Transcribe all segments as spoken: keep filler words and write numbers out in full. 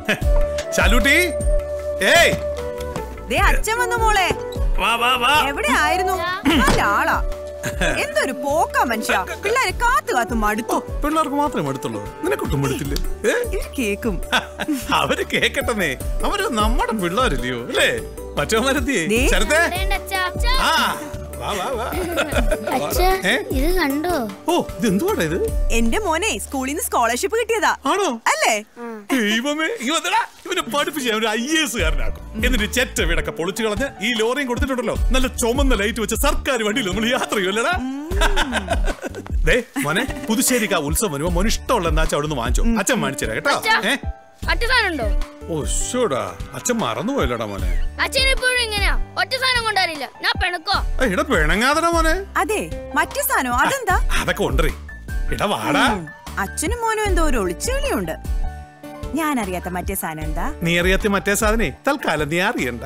ശാലൂട്ടി, ഏയ് ദേ അച്ഛൻ വന്നു മോളെ. വാ വാ വാ. എവിടെ ആയിരുന്നു? നല്ല ആളാ. എന്തൊരു പോക്കാ മനുഷ്യ. പിള്ളേരെ കാത്തു കാത്തു മടുത്തു. പിള്ളേർക്ക് മാത്രമേ മടുത്തുള്ളൂ, നിനക്കൊട്ടും മടുത്തില്ലേ? ഇവര് കേക്കും. അവര് കേക്കട്ടെന്നേ, അവര് നമ്മുടെ പിള്ളേരില്ലയോ അല്ലേ? മറ്റവന്മാരെത്തിയേ ശരത്തേ. ആ വാ വാ വാ. ഇത് കണ്ടോ? ഓ ഇതെന്തുവാടാ ഇത്? എന്റെ മോനെ സ്കൂളിൽ നിന്ന് സ്കോളർഷിപ്പ് കിട്ടിയതാ. ആണോ? അല്ലേ? ദൈവമേ, ഇവനെ പഠിപ്പിച്ച് ഞാൻ ഒരു ഐ എ എസ് കാരനാക്കും. എന്നിട്ട് ചെറ്റ വീടൊക്കെ പൊളിച്ചു കളഞ്ഞ് ഈ ലോറിയും കൊടുത്തിട്ടുണ്ടല്ലോ, നല്ല ചുമന്ന ലൈറ്റ് വെച്ച സർക്കാർ വണ്ടിയിൽ നമ്മൾ യാത്ര ചെയ്യുമല്ലടാ. ദേ മോനെ, പുതുശ്ശേരിക്ക് ആ ഉത്സവം വരുമ്പോ മോന് ഇഷ്ടമുള്ള എന്താ വെച്ചാൽ അവിടുന്ന് വാങ്ങിച്ചോ. അച്ഛൻ വാങ്ങിച്ചു തരാം കേട്ടോ. ഏഹ് ഓ ശോടാ, അച്ഛൻ മറന്നുപോയല്ലോടാ മോനെ. പിണങ്ങാതടാ മോനെ. അതെ, മറ്റു സാധനം അതെന്താ? അതൊക്കെ ഉണ്ടേ. ഇടാ വാടാ. അച്ഛനും മോനും എന്തോ ഒരു ഒളിച്ചുകളിയുണ്ട്. ഞാൻ അറിയാത്ത മറ്റേ സാധനം എന്താ? നീ അറിയാത്ത മറ്റേ സാധനേ തൽക്കാലം നീ അറിയണ്ട.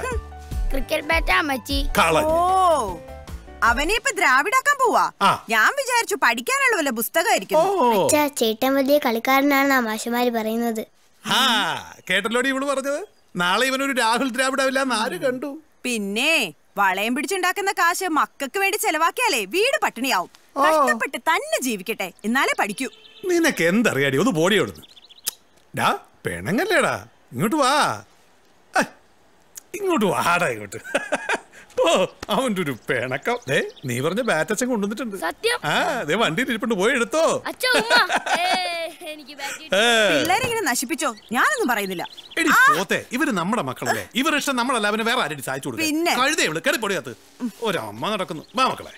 ഓ, അവനെ ഇപ്പൊ ദ്രാവിഡാക്കാൻ പോവാ. ഞാൻ വിചാരിച്ചു പഠിക്കാനുള്ള വല്ല പുസ്തകമായിരിക്കും. ചേട്ടൻ വലിയ കളിക്കാരനാണ് മാഷുമാര് പറയുന്നത്. കേട്ടല്ലോടി ഇവള് പറഞ്ഞത്. നാളെ ഇവനൊരു രാഹുൽ ദ്രാവിഡാവില്ല ആര് കണ്ടു? പിന്നെ വളയം പിടിച്ചുണ്ടാക്കുന്ന കാശ് മക്കൾക്ക് വേണ്ടി ചെലവാക്കിയാലേ വീട് പട്ടിണിയാവും. കഷ്ടപ്പെട്ട് തന്നെ ജീവിക്കട്ടെ, എന്നാലേ പഠിക്കൂ. നിനക്ക് എന്തറിയാടി, ഒന്ന് ബോഡിയോടുന്നു. ഡാ പെണങ്ങല്ലേടാ, ഇങ്ങോട്ട് വാ. ഇങ്ങോട്ട് വാടാ ഇങ്ങോട്ട്. ഓ അവന്റെ ഒരു പിണക്കം. ദേ നീ പറഞ്ഞ ബാറ്റച്ചൻ കൊണ്ടുവന്നിട്ടുണ്ട്. ആ ദേ വണ്ടിയിൽ ഇരിപ്പുണ്ട്, പോയി എടുത്തോ. പിള്ളേരെങ്ങനെ നശിപ്പിച്ചോ? ഞാനൊന്നും പറയുന്നില്ല. എടി പോത്തെ, ഇവര് നമ്മുടെ മക്കളല്ലേ. ഇവർ ഇഷ്ടം നമ്മളല്ല, അവന് വേറെ ആരും സഹായിച്ചു കൊടുക്കും. പിന്നെ കഴുതേ ഇവള് കയറി പൊടിയാത്ത് ഒരമ്മ നടക്കുന്നു. വാ മക്കളെ.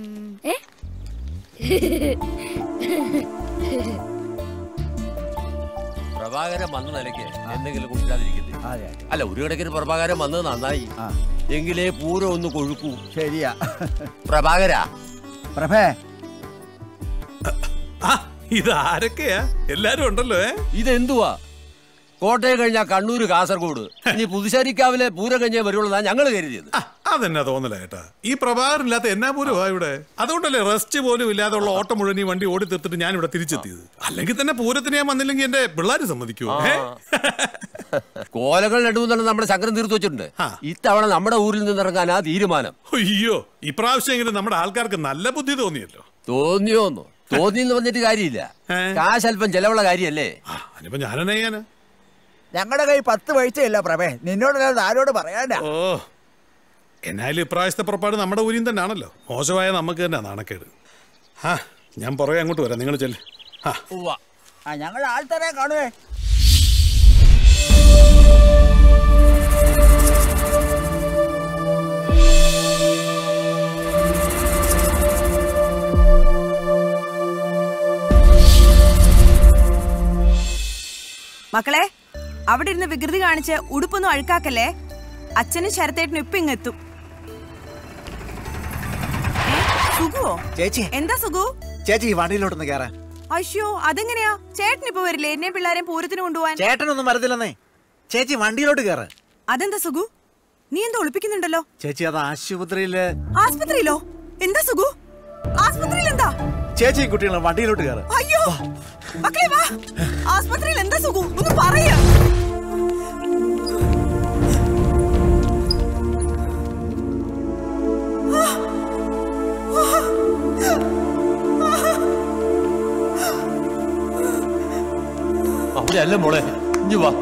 പ്രഭാകരൻ വന്ന നിലയ്ക്ക് എന്തെങ്കിലും കുടിക്കാതിരിക്കുന്നു. അല്ല, ഒരു കണക്കിന് പ്രഭാകരൻ വന്നത് നന്നായി. എങ്കിലേ പൂരം ഒന്ന് കൊഴുക്കൂ. ശരിയാ പ്രഭാകരാ. പ്രഭേ, ഇത് ആരൊക്കെയാ? എല്ലാരും ഉണ്ടല്ലോ. ഇതെന്തുവാ? കോട്ടയം കഴിഞ്ഞാ കണ്ണൂര്, കാസർഗോഡ്, ഇനി പുതുശ്ശേരിക്കാവിലെ പൂരം കഴിഞ്ഞേ വരുള്ളതാ ഞങ്ങള് കരുതിയത്. അതെന്നാ തോന്നല ഏട്ടാ, ഈ പ്രഭാകരനില്ലാത്ത എന്നാ പൂരമാ ഇവിടെ. അതുകൊണ്ടല്ലേ റെസ്റ്റ് പോലും ഇല്ലാതുള്ള ഓട്ടം മുഴുവൻ ഈ വണ്ടി ഓടി തീർത്തിട്ട് ഞാൻ ഇവിടെ തിരിച്ചെത്തിയത്. അല്ലെങ്കിൽ തന്നെ പൂരത്തിന് ഞാൻ വന്നില്ലെങ്കിൽ എന്റെ പിള്ളേര് സമ്മതിക്കൂ. കോലകൾ രണ്ടുമൂന്നെണ്ണം നമ്മുടെ ശങ്കരൻ തീർത്തു വെച്ചിട്ടുണ്ട്. ഇത്തവണ നമ്മുടെ ഊരിൽ നിന്നിറങ്ങാൻ ആ തീരുമാനം. അയ്യോ, ഇപ്രാവശ്യമെങ്കിലും നമ്മുടെ ആൾക്കാർക്ക് നല്ല ബുദ്ധി തോന്നിയല്ലോ. തോന്നിയോന്നോ? തോന്നിയെന്ന് പറഞ്ഞിട്ട് കാര്യമില്ല. കാശ് അല്പം ചെലവുള്ള കാര്യല്ലേ. അതിപ്പോ ഞാനെന്നാ ചെയ്യാനാ? ഞങ്ങളുടെ കൈ പത്ത് പൈസയില്ല പ്രഭേ, നിന്നോട് ആരോട് പറയാനാ? ഓ എന്നാലും ഇപ്രാവശ്യത്തെ പുറപ്പാട് നമ്മുടെ ഊരിൽ തന്നെ ആണല്ലോ. മോശമായ നമുക്ക് തന്നെ നാണക്കേട്. ആ ഞാൻ പുറകെ അങ്ങോട്ട് വരാം, നിങ്ങൾ ചെല്ല്. ആ ഞങ്ങൾ ആൾ തരാൻ കാണുവേ. മക്കളെ, അവിടെ ഇരുന്ന് വികൃതി കാണിച്ച് ഉടുപ്പൊന്നും അഴുക്കാക്കല്ലേ. അച്ഛനും ശരത്തേട്ടനും ഇപ്പൊ ഇങ്ങെത്തും. സുഖുവോ? ചേച്ചി എന്താ സുഖു? ചേച്ചി വണ്ടിയിലോട്ടൊന്ന് കേറാൻ. അയ്യോ, അതെങ്ങനെയാ? ചേട്ടൻ ഇപ്പൊ വരില്ലേ എന്നെ പിള്ളേരെ പൂരത്തിന് കൊണ്ടുപോവാൻ? ചേട്ടനൊന്നും വരത്തില്ലെന്നേ. ചേച്ചി വണ്ടിയിലോട്ട് കേറ. അതെന്താ സുഖു, നീ എന്താ ഒളിപ്പിക്കുന്നുണ്ടല്ലോ? ചേച്ചി അത് ആശുപത്രിയില്. ആസ്പത്രിയിലോ? എന്താ സുഖു, ആസ്പത്രിയിൽ എന്താ? ചേച്ചി കുട്ടികളും വണ്ടിയിലോട്ട് കേറ. അയ്യോ മക്കളെ വാ. ആസ്പത്രിയിൽ എന്താ സുഖു, ഒന്ന് പറയാ. അവിടെ അല്ല മോളെ, ഇഞ്ഞു വാ.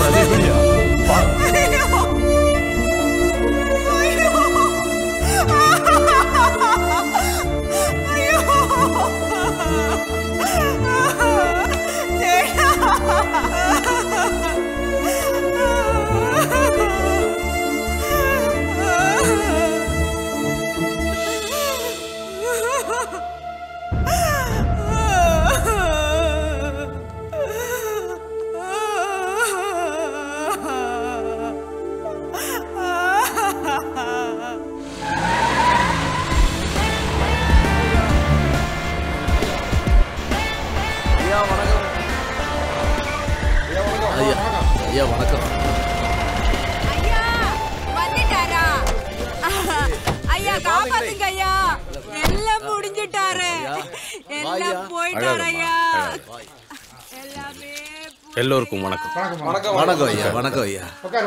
எல்லாம் முடிஞ்சிட்டாரு, எல்லாம் போயிட்டாரையா, எல்லாமே எல்லோருக்கும் வணக்கம். வணக்கம் ஐயா. வணக்கம் ஐயா.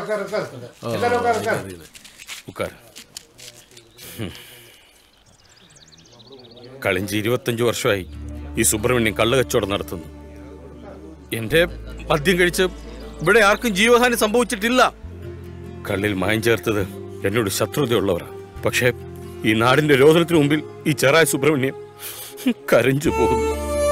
உட்கார். കഴിഞ്ഞ ഇരുപത്തഞ്ചു വർഷമായി ഈ സുബ്രഹ്മണ്യം കള്ളുകച്ചവടം നടത്തുന്നു. എന്റെ മദ്യം കഴിച്ച് ഇവിടെ ആർക്കും ജീവഹാനി സംഭവിച്ചിട്ടില്ല. കള്ളിൽ മായം ചേർത്തത് എന്നോട് ശത്രുതയുള്ളവരാണ്. പക്ഷേ ഈ നാടിന്റെ രോദനത്തിന് മുമ്പിൽ ഈ ചെറായ സുബ്രഹ്മണ്യം കരഞ്ഞു പോകുന്നു.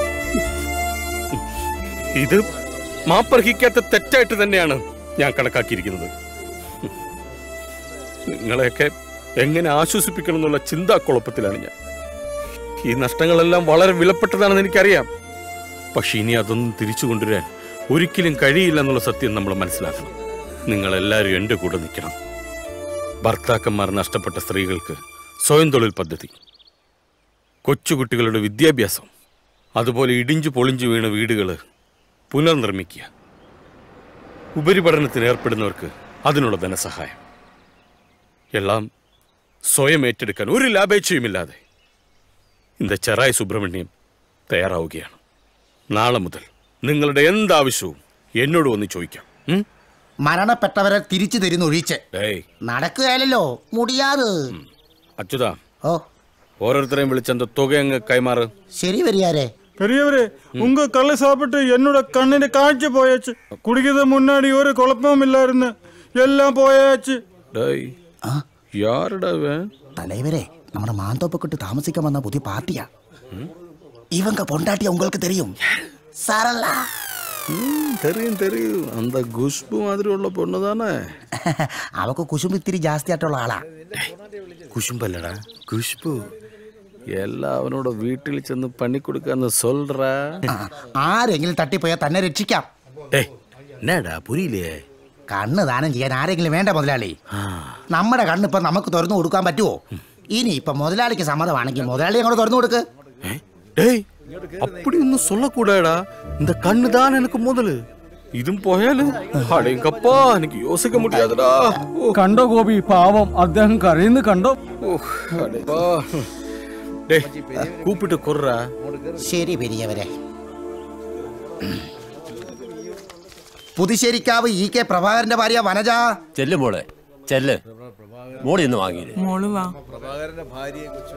ഇത് മാപ്പർഹിക്കാത്ത തെറ്റായിട്ട് തന്നെയാണ് ഞാൻ കണക്കാക്കിയിരിക്കുന്നത്. നിങ്ങളെയൊക്കെ എങ്ങനെ ആശ്വസിപ്പിക്കണം എന്നുള്ള ചിന്താക്കുഴപ്പത്തിലാണ് ഞാൻ. ഈ നഷ്ടങ്ങളെല്ലാം വളരെ വിലപ്പെട്ടതാണെന്ന് എനിക്കറിയാം. പക്ഷെ ഇനി അതൊന്നും തിരിച്ചു കൊണ്ടുവരാൻ ഒരിക്കലും കഴിയില്ല എന്നുള്ള സത്യം നമ്മൾ മനസ്സിലാക്കണം. നിങ്ങളെല്ലാവരും എൻ്റെ കൂടെ നിൽക്കണം. ഭർത്താക്കന്മാർ നഷ്ടപ്പെട്ട സ്ത്രീകൾക്ക് സ്വയം തൊഴിൽ പദ്ധതി, കൊച്ചുകുട്ടികളുടെ വിദ്യാഭ്യാസം, അതുപോലെ ഇടിഞ്ചു പൊളിഞ്ചു വീണ വീടുകൾ പുനർനിർമ്മിക്കുക, ഉപരിപഠനത്തിന് ഏർപ്പെടുന്നവർക്ക് അതിനുള്ള ധനസഹായം, എല്ലാം സ്വയം ഏറ്റെടുക്കാൻ ഒരു ലാഭേച്ഛയുമില്ലാതെ இந்த ചെറായ സുബ്രഹ്മണ്യം തയ്യാറാവുകയാണ്. നാളെ മുതൽ നിങ്ങളുടെ എന്താവശ്യവും എന്നോട് വന്ന് ചോദിക്കാം. മരണപ്പെട്ടവരെ തിരിച്ചു തരുന്ന ഒഴിച്ച് നടക്കുകയല്ലോ മുടിയാത്. അച്യുതാ, ഓ ഓരോരുത്തരെയും വിളിച്ചെന്ത തുക അങ്ങ് കൈമാറ്. ശരി വരിയാരേ. பெரியவரே, உங்க கள்ள சாப்பிட்டு என்னோட கண்ணிന് കാഴ്ച പോയാச்சு. കുടിക്കുന്നത് മുന്നാടി ഒരു കുഴപ്പവും ഇല്ലായിരുന്നു. എല്ലാം പോയാச்சு. தலைவரே, നമ്മുടെ മാന്തോപ്പക്കിട്ട് താമസിക്കാൻ വന്ന പുതിയ പാർട്ടിയാ. ഇവങ്ക പൊണ്ടാട്ടിയ உங்களுக்கு தெரியும். சரளா. தெரியும் தெரியும். அந்த குஷ்பு மாதிரி உள்ள பொண்ணு தானே. അവക്ക് കുശുമ്പ് ഇത്തിരി ജാസ്തി ആയിട്ടുള്ള ആളാ. കുശുമ്പല്ലടാ, കുഷ്ബു. എല്ലാം അവനോട് വീട്ടിൽ ചെന്ന് പണി കൊടുക്കാന്ന് സൊല്ലറ. ആരെങ്കിലും തട്ടിപ്പോയാൽ തന്നെ രക്ഷിക്കാം. എന്നടാ പുരിയില്ലേ? കണ്ണ് ദാനം ചെയ്യാൻ ആരെങ്കിലും വേണ്ട മുതലാളി. നമ്മുടെ കണ്ണിപ്പം നമുക്ക് തുറന്നു കൊടുക്കാൻ പറ്റുമോ? ഇനി ഇപ്പൊ മുതലാളിക്ക് സമ്മതമാണെങ്കിൽ മുതലാളി അങ്ങോട്ട് തുറന്നു കൊടുക്ക്. அப்படி ஒன்னும் சொல்லக்கூடாடா. இந்த கண்ணு தான் எனக்கு முதல். இதும் போயாலும் அடேங்கப்பா, எனக்கு யோசிக்க முடியாதுடா. കണ്ടോ ഗോപി, പാവം അദ്ദേഹം കരയുന്നു കണ്ടോ. കൂപ്പിട്ട് കൊറ. ശരി പെരിയവരെ. പുതുശ്ശേരിക്കാവ് ഇ കെ പ്രഭാകരന്റെ ഭാര്യ വനജ. ചെല്ല് മോളെ, ചെല്ല്. മോളി ഇന്ന് വാങ്ങിയില്ലേ? മോള് വാ. പ്രഭാകരന്റെ ഭാര്യയെ കുറിച്ച്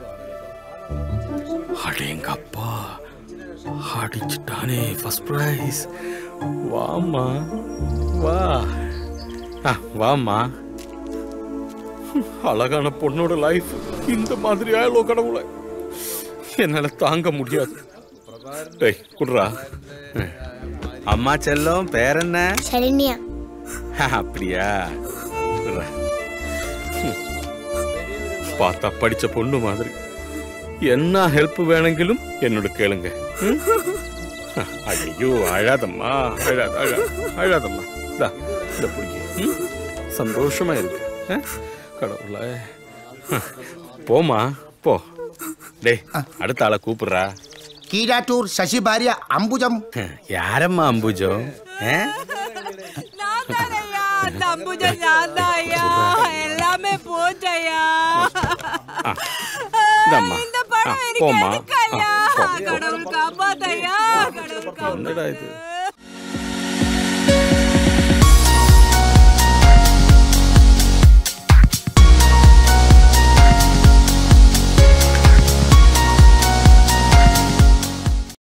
அடேங்கப்பா, அடிச்சுட்டானே ஃபர்ஸ்ட் பிரைஸ். வாம்மா வா. ஆ வாம்மா. அழகான பொண்ணோட லைஃப் இந்த மாதிரி ஆயலோ கடவுளே, என்னால தாங்க முடியாது. டேய் குடுறா. அம்மா செல்லம், பேர் என்ன? ശരണ്യ. அப்படியா? பார்த்தா படிச்ச பொண்ணு மாதிரி. என்ன ஹெல்ப் வேணுங்கிலும் என்னோட கேளுங்க. ஐயோ அழாதம்மா, அழாத அழாத அழாதம்மா. இதா இதை பிடிக்க. சந்தோஷமா இருக்கு கடவுளே. போமா போ. டே அடுத்த ஆளை கூப்பிடுறா. കീഴാറ്റൂർ ശശി ഭാര്യ അംബുജം. யாரம்மா அம்புஜம்? எல்லாமே போச்சையா. போமா. கடவுள் காப்பாத்தையா. என்னடா இது?